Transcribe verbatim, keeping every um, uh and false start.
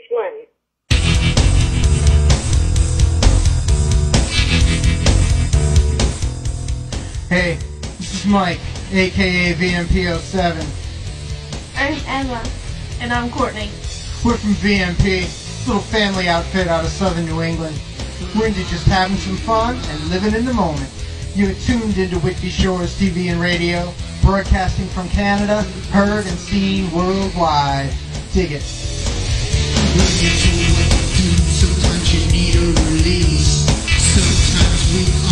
one. Hey, this is Mike, a k a. V M P oh seven. I'm Emma. And I'm Courtney. We're from V M P, little family outfit out of southern New England. We're into just having some fun and living in the moment. You're tuned into Whitby Shores T V and radio, broadcasting from Canada, heard and seen worldwide. Dig it. When you do what you do, sometimes you need a release. Sometimes we